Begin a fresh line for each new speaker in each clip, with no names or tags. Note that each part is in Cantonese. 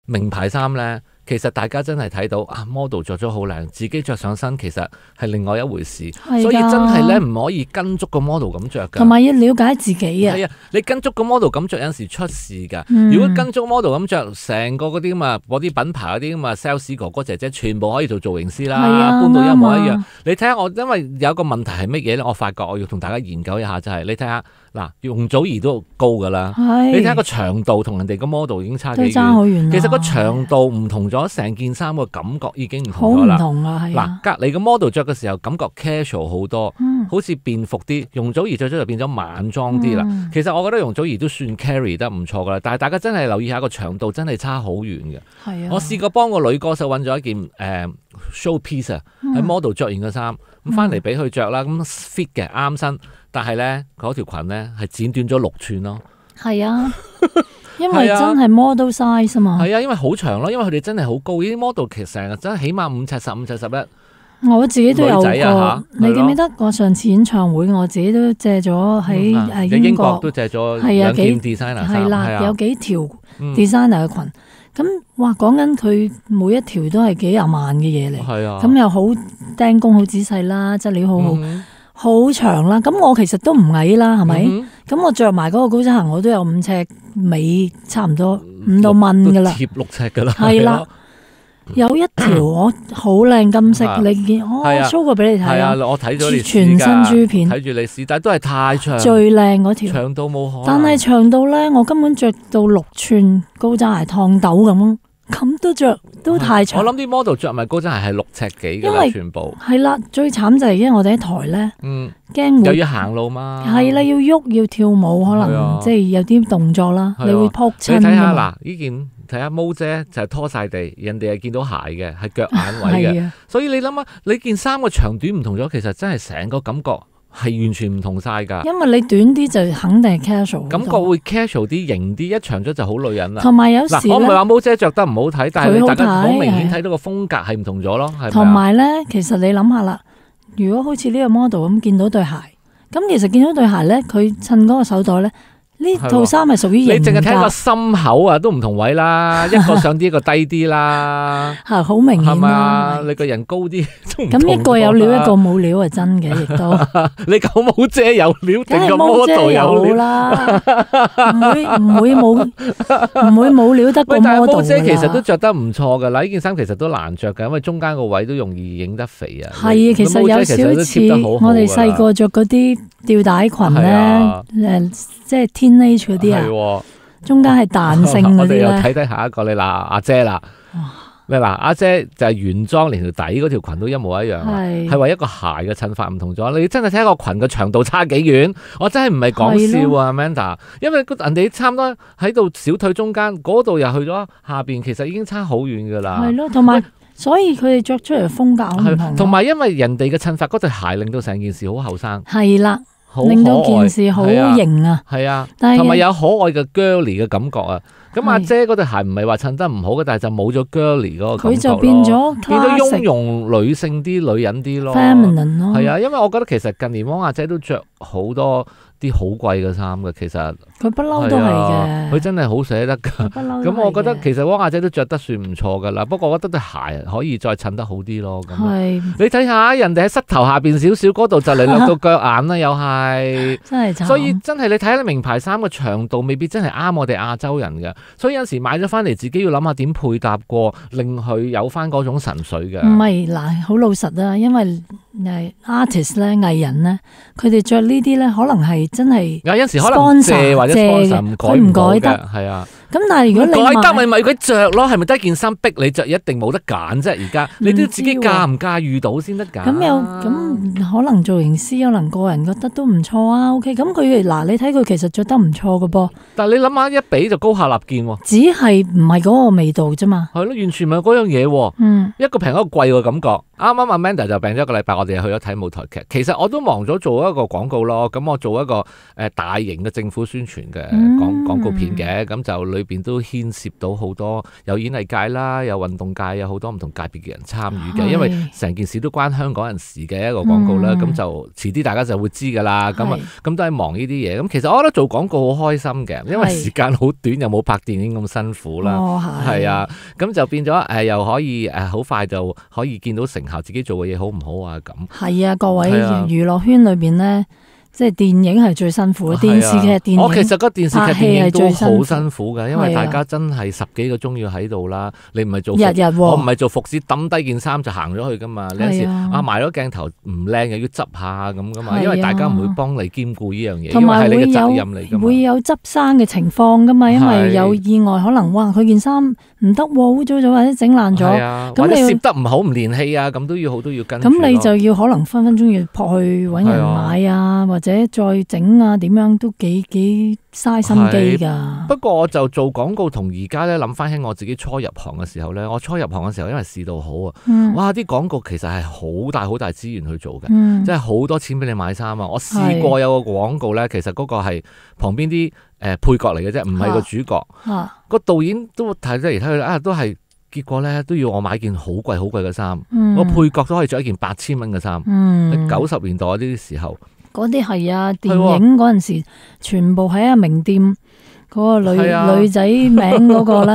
名牌衫咧，其實大家真係睇到啊 model 着咗好靚，自己着上身其實係另外一回事，所以真係咧唔可以跟足個 model 咁着㗎。
同埋要了解自己啊。
係啊，你跟足個 model 咁着有陣時出事㗎。如果跟足 model 咁着，成個嗰啲咁啊，嗰啲品牌嗰啲咁啊 sales 哥哥姐姐全部可以做造型師啦，搬到一模一樣。你睇下我，因為有個問題係乜嘢咧？我發覺我要同大家研究一下，就係你睇下嗱，容祖兒都高㗎啦，你睇下個長度同人哋個 model 已經差幾遠。其實個長度唔同咗，成件衫個感覺已經唔同咗啦。
好唔同啊，係啊。
嗱，隔離個 model 着嘅時候感覺 casual 好多，好似便服啲。容祖兒着咗就變咗晚裝啲啦。其實我覺得容祖兒都算 carry 得唔錯㗎啦，但係大家真係留意下個長度真係差好遠嘅。
係啊。
我試過幫個女歌手揾咗一件show piece 啊，喺 model 着完嘅衫，咁翻嚟俾佢着啦，咁 fit 嘅啱身，但係咧嗰條裙咧係剪短咗6寸咯。
係啊，因為真係 model size 啊嘛。
係啊，因為好長咯，因為佢哋真係好高，呢啲 model 其實成日真係起碼5尺10、5尺11。
我自己都有過，你記唔記得我上次演唱會，我自己都借咗喺英國
都借咗2件 designer 衫，
係啦，有幾條 designer 嘅裙。咁哇，講緊佢每一條都係幾廿萬嘅嘢嚟，咁又好釘工好仔細啦，質料好好，好長啦。咁我其實都唔矮啦，係咪？咁我着埋嗰個高踭鞋，我都有5尺尾，差唔多5到蚊噶啦，
貼6尺噶啦。
係啦，有一條我好靚金色，你見我 show 過俾你睇啊！
我睇咗你
全身珠片，
睇住你試，但係都係太長，
最靚嗰條
長到冇可能。
但係長到咧，我根本着到6寸高踭鞋燙豆咁都着都太長。
我諗啲 model 着埋高踭鞋係6尺幾㗎啦，全部
係啦。最慘就係因為我哋喺台咧，驚
又要行路嘛，
係啦，要喐要跳舞，可能即係有啲動作啦，你會撲親。
你睇下嗱，呢件睇下毛姐就係拖晒地，人哋係見到鞋嘅，係腳眼位嘅，所以你諗下，你件衫個長短唔同咗，其實真係成個感覺係完全唔同晒㗎。
因為你短啲就肯定係 casual，
感覺會 casual 啲、型啲，一長咗就好女人啦。
同埋有時
我唔係話毛姐着得唔好睇，但係大家好明顯睇到個風格係唔同咗咯。
同埋咧，其實你諗下啦，如果好似呢個 model 咁見到對鞋，咁其實見到對鞋咧，佢襯嗰個手袋咧。呢套衫係屬於型㗎，
你淨係睇個心口啊，都唔同位啦，一個上啲，一個低啲啦，
係好明顯啦。
你個人高啲，
咁一個有料，一個冇料係真嘅，亦都。
你講毛姐有料定個 model 有料
啦？唔會冇料得個 model 啦。
毛姐其實都着得唔錯㗎啦，呢件衫其實都難着㗎，因為中間個位都容易影得肥啊。
係，其實有少少似我哋細個着嗰啲吊帶裙咧，即係 teenage 嗰啲啊，中間係彈性嗰啲咧。
我哋又睇下一個你嗱阿姐啦，你嗱阿姐就係原裝，連條底嗰條裙都一模一樣，係為一個鞋嘅襯法唔同咗。你真係睇下個裙嘅長度差幾遠，我真係唔係講笑啊 ，Amanda， 因為人哋差唔多喺度小腿中間嗰度又去咗下邊，其實已經差好遠噶啦。
係咯，同埋所以佢哋着出嚟嘅風格好唔同。
同埋因為人哋嘅襯法嗰對鞋令到成件事好後生。
係啦。令到件事好型啊！
係啊，同埋有可愛嘅 girly 嘅感覺啊！咁阿姐嗰對鞋唔係話襯得唔好嘅，但係就冇咗 girly 嗰個感覺咯。佢就變咗雍容女性啲、女人啲咯。
feminine 咯。
係啊，因為我覺得其實近年汪阿姐都着好多啲好貴嘅衫嘅，其實
佢不嬲都係嘅。
佢真係好捨得㗎。咁我覺得其實汪阿姐都着得算唔錯㗎啦。不過我覺得對鞋可以再襯得好啲咯。咁你睇下人哋喺膝頭下邊少少嗰度就嚟落到腳眼啦，又係
真係慘。
所以真係你睇下名牌衫嘅長度未必真係啱我哋亞洲人嘅。所以有時買咗翻嚟自己要諗下點配搭過，令佢有翻嗰種神髓嘅。
唔係嗱，好老實啊，因為artist 咧、藝人咧，佢哋着呢啲咧，可能係真係
有陣時可能借或者 sponsor
佢唔改得，
係啊。
咁但係如果你
改得咪佢着咯，係咪得件衫逼你着？一定冇得揀啫。而家你都自己駕唔駕馭到先得㗎。
咁可能造型師可能個人覺得都唔錯啊。OK， 咁佢嗱你睇佢其實着得唔錯㗎噃。但係你諗下一比就高下立見喎。只係唔係嗰個味道啫嘛。係咯，完全唔係嗰樣嘢喎。一個平一個貴嘅感覺。
啱啱阿 Manda 就病咗一個禮拜，我哋去咗睇舞台劇。其實我都忙咗做一個廣告咯，咁我做一個大型嘅政府宣傳嘅廣告片嘅，咁就裏邊都牽涉到好多有演藝界啦，有運動界，有好多唔同界別嘅人參與嘅，因為成件事都關香港人事嘅一個廣告啦，咁就遲啲大家就會知㗎啦。咁都係忙呢啲嘢。咁其實我覺得做廣告好開心嘅，因為時間好短，又冇拍電影咁辛苦啦。係啊，咁就變咗又可以好快就可以見到成效，自己做嘅嘢好唔好啊咁。
係啊，各位娛樂圈裏邊咧。即係電影係最辛苦嘅，電視劇、電影，
其實個電視劇、電影都好辛苦嘅，因為大家真係10幾個鐘要喺度啦。你唔係做日我唔係做服侍，抌低件衫就行咗去噶嘛。你有時埋咗鏡頭唔靚又要執下咁噶嘛，因為大家唔會幫你兼顧呢樣嘢，因為係你嘅責任嚟噶嘛。
會有執生嘅情況噶嘛，因為有意外可能佢件衫唔得喎，污糟咗或者整爛咗，
咁你攝得唔好唔連戲啊，咁都要跟。
咁你就要可能分分鐘要撲去揾人買啊，或者再整啊，點樣都幾嘥心機㗎。
不過我就做廣告同而家咧諗翻起我自己初入行嘅時候咧，我初入行嘅時候因為市道好啊，哇！啲廣告其實係好大資源去做嘅，即係好多錢俾你買衫啊。我試過有個廣告咧，其實嗰個係旁邊啲配角嚟嘅啫，唔係個主角。個導演都睇得嚟睇去啊，都係結果咧都要我買件好貴嘅衫。個配角都可以着一件8000蚊嘅衫。90年代嗰啲時候。
嗰啲係啊，電影嗰陣時全部喺名店嗰個女仔名嗰個咧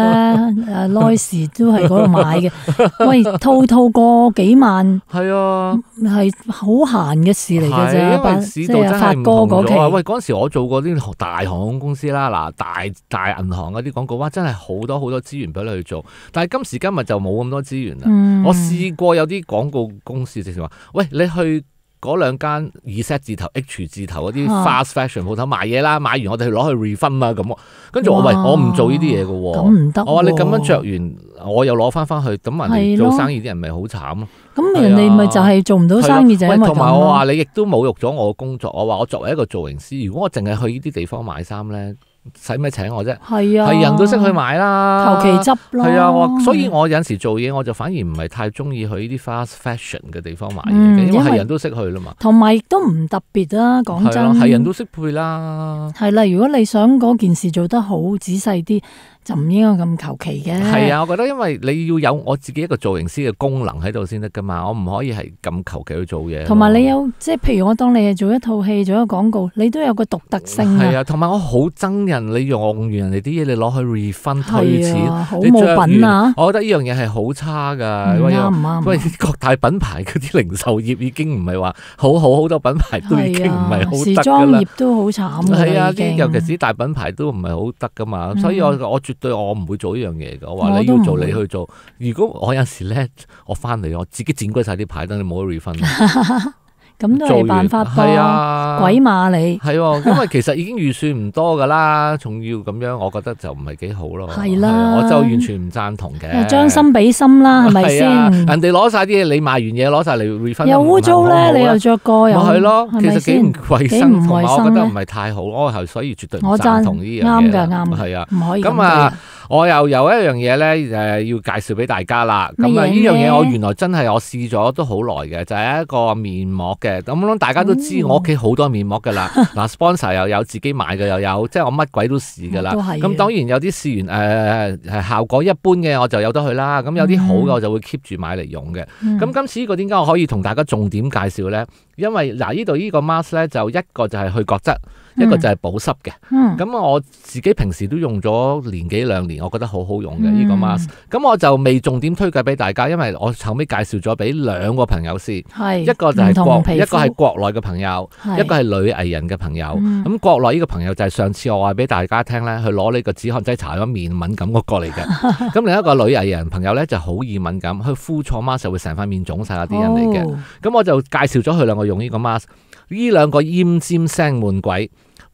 ，Lois 都係嗰度買嘅。喂，套過幾萬，係啊，係好閒嘅事嚟嘅啫。
因為市道真係唔同咗。喂，嗰陣時我做過啲大航空公司啦，嗱大銀行嗰啲廣告，哇，真係好多資源俾你去做。但係今時今日就冇咁多資源啦。我試過有啲廣告公司直情話，喂，你去嗰兩間Z 字頭 H 字頭嗰啲 fast fashion 鋪頭買嘢啦，買完我哋攞去 refund 啦咁。跟住我唔做呢啲嘢嘅喎，
咁唔得。
我話你咁樣着完，我又攞翻去，咁人哋做生意啲人咪好慘咯。
咁人哋咪就係做唔到生意就係因為咁。
同埋我話你亦都侮辱咗我嘅工作。我話我作為一個造型師，如果我淨係去呢啲地方買衫咧，使咩請我啫？係啊，係人都識去買啦，
求其執咯。
係啊，所以我有陣時做嘢，我就反而唔係太中意去呢啲 fast fashion 嘅地方買嘢嘅，因為係人都識去啦嘛。
同埋亦都唔特別啦，講真。
係人都識配啦。
係啦，如果你想嗰件事做得好仔細啲，就唔應該咁求其嘅。
係啊，我覺得因為你要有我自己一個造型師嘅功能喺度先得噶嘛，我唔可以係咁求其去做嘢。
同埋你有即係譬如我當你係做一套戲做一個廣告，你都有個獨特性啊。
係啊，同埋我好憎人你用完人哋啲嘢，你攞去 refund 退錢，
好冇品啊！
我覺得呢樣嘢係好差噶。
唔啱。
喂，各大品牌嗰啲零售業已經唔係話好多品牌都已經唔係好得噶啦。時裝業都好慘㗎。係啊，尤其是大品牌都唔係好得噶嘛，所以我絕對我唔會做呢樣嘢㗎。我話你要做你去做。如果我有時咧，我翻嚟我自己剪鬼晒啲牌，等你冇得 refund。
咁都係辦法噃，鬼馬你
係喎，因為其實已經預算唔多噶啦，仲要咁樣，我覺得就唔係幾好咯。
係啦，
我就完全唔贊同嘅。
將心比心啦，係咪先？
人哋攞晒啲嘢，你賣完嘢攞晒嚟 refund，
又污糟咧，你又着過又
係咯，其實幾唔衞生，同埋我覺得唔係太好。我係所以絕對唔贊同呢樣嘢。
啱㗎，啱㗎，
係啊，
唔可以
咁啊。我又有一樣嘢咧，要介紹俾大家啦。咁啊，呢樣嘢我原來真係我試咗都好耐嘅，就係一個面膜嘅。咁大家都知我屋企好多面膜噶啦。嗱，sponsor 又有自己買嘅又有，即係我乜鬼都試噶啦。咁當然有啲試完效果一般嘅我就有得去啦。咁有啲好嘅我就會 keep 住買嚟用嘅。咁今次呢個點解我可以同大家重點介紹咧？因為呢度呢個 mask 咧，就一個就係去角質，一個就係保濕嘅。咁我自己平時都用咗年幾2年，我覺得好好用嘅呢個 mask。咁我就未重點推介俾大家，因為我後尾介紹咗俾2個朋友先。一個就係一個係國內嘅朋友，一個係女藝人嘅朋友。咁國內呢個朋友就係上次我話俾大家聽咧，去攞呢個止汗劑搽咗面敏感嗰個嚟嘅。咁另一個女藝人朋友咧就好易敏感，佢敷錯 mask 就會成塊面腫晒嗰啲人嚟嘅。咁我就介紹咗佢2個用呢個 mask， 呢2個奄尖聲悶鬼。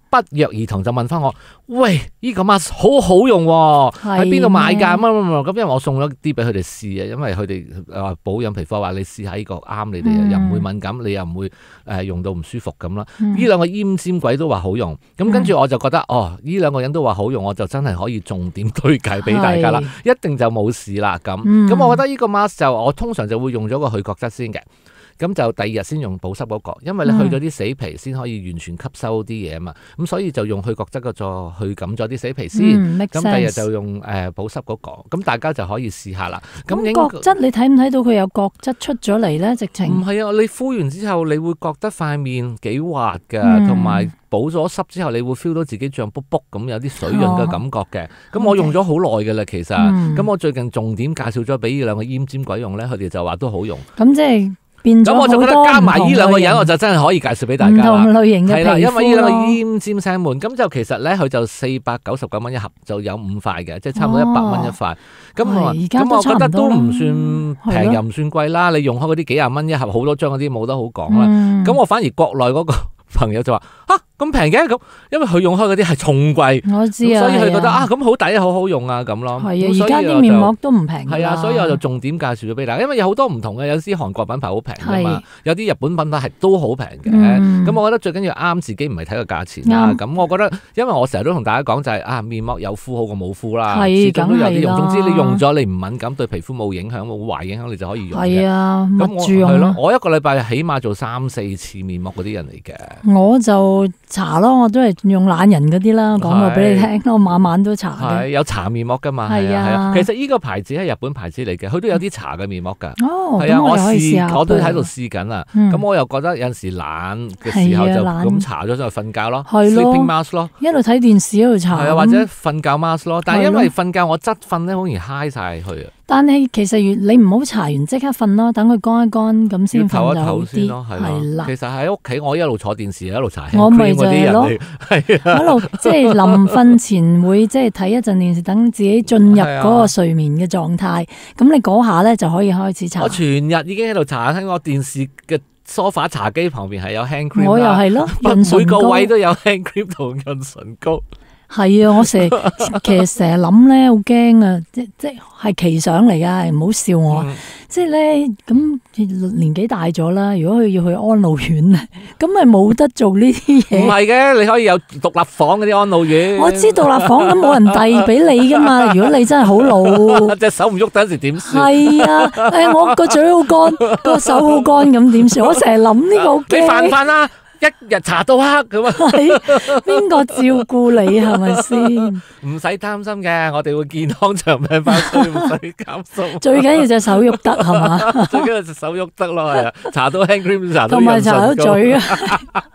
不約而同就問翻我，喂，呢個 mask 好好用喎，喺邊度買㗎？咁因為我送咗啲俾佢哋試啊，因為佢哋話保養皮膚話你試下呢個啱你哋，又唔會敏感，你又唔會用到唔舒服咁啦。呢兩個奄尖鬼都話好用，咁跟住我就覺得呢兩個人都話好用，我就真係可以重點推介俾大家啦，一定就冇事啦咁。咁我覺得呢個 mask 就我通常就會用咗個去角質先嘅。咁就第二日先用保濕嗰個，因為你去咗啲死皮先可以完全吸收啲嘢啊嘛，咁所以就用去角質嗰個去撳咗啲死皮先，咁第二日就用保濕嗰個，咁大家就可以試下啦。咁
角質你睇唔睇到佢有角質出咗嚟咧？直情
唔係啊！你敷完之後，你會覺得塊面幾滑㗎，同埋補咗濕之後，你會 feel 到自己脹卜卜咁，有啲水潤嘅感覺嘅。咁我用咗好耐㗎啦，其實。咁我最近重點介紹咗俾呢兩個奄尖鬼用咧，佢哋就話都好用。
咁即係。咁
我就覺得加埋呢兩個人，我就真係可以介紹俾大家啦。
唔同類型嘅皮膚咯。係啦，因為呢兩個
奄尖聲悶，咁就其實咧佢就499蚊一盒，就有5塊嘅，即係差唔多100蚊一塊。咁我覺得都唔算平又唔算貴啦。你用開嗰啲幾廿蚊一盒，好多張嗰啲冇得好講啦。咁我反而國內嗰個朋友就話咁平嘅咁，因為佢用開嗰啲係重貴，
我知啊，
所以佢覺得咁好抵好好用啊咁咯。
係啊，而家啲面膜都唔平。
係啊，所以我就重點介紹咗俾大家，因為有好多唔同嘅，有啲韓國品牌好平㗎嘛，有啲日本品牌係都好平嘅。咁我覺得最緊要啱自己，唔係睇個價錢啦。咁我覺得，因為我成日都同大家講就係面膜有敷好過冇敷啦，始終都有啲用。總之你用咗你唔敏感，對皮膚冇影響冇壞影響，你就可以用。
係啊，密住用。
係咯，我一個禮拜起碼做3-4次面膜嗰啲人嚟嘅。
我就搽咯，我都係用懶人嗰啲啦，講過俾你聽，我晚晚都搽嘅。
係有搽面膜噶嘛？係啊，其實呢個牌子係日本牌子嚟嘅，佢都有啲搽嘅面膜噶。係啊，我都喺度試緊啊。咁我又覺得有陣時懶嘅時候就咁搽咗就瞓覺咯，sleeping mask 咯，
一路睇電視一路搽。
係啊，或者瞓覺 mask 咯。但係因為瞓覺我側瞓咧，好容易嗨晒去啊。
但係其實你唔好搽完即刻瞓咯，等佢乾一乾咁先瞓就好啲。係啦，
其實喺屋企我一路坐電視一路搽，
我咪就係咯，
係啊，
一路即係臨瞓前會即係睇一陣電視，等自己進入嗰個睡眠嘅狀態。咁你嗰下咧就可以開始搽。
我全日已經喺度搽，喺我電視嘅梳化茶几旁邊係有 hand cream，
我又係咯，
每個位都有 hand cream 同潤唇膏。係
啊，我其實成日諗咧，好驚啊！即係奇想嚟噶，唔好笑我。即係咧，咁年紀大咗啦，如果佢要去安老院咧，咁咪冇得做呢啲嘢。唔
係嘅，你可以有獨立房嗰啲安老院。
我知獨立房咁冇人遞俾你噶嘛。如果你真係好老，
隻手唔喐嗰陣時點算？係
啊，我個嘴好乾，個手好乾，咁點算？我成日諗呢個好驚。
你煩啦！一日搽到黑咁啊！
邊個照顧你係咪先？
唔使擔心嘅，我哋會健康長命百歲，唔使擔心。
最緊要隻手喐得係嘛？
最緊要隻手喐得咯，係啊！搽到 hand cream，搽到
同埋搽到嘴啊！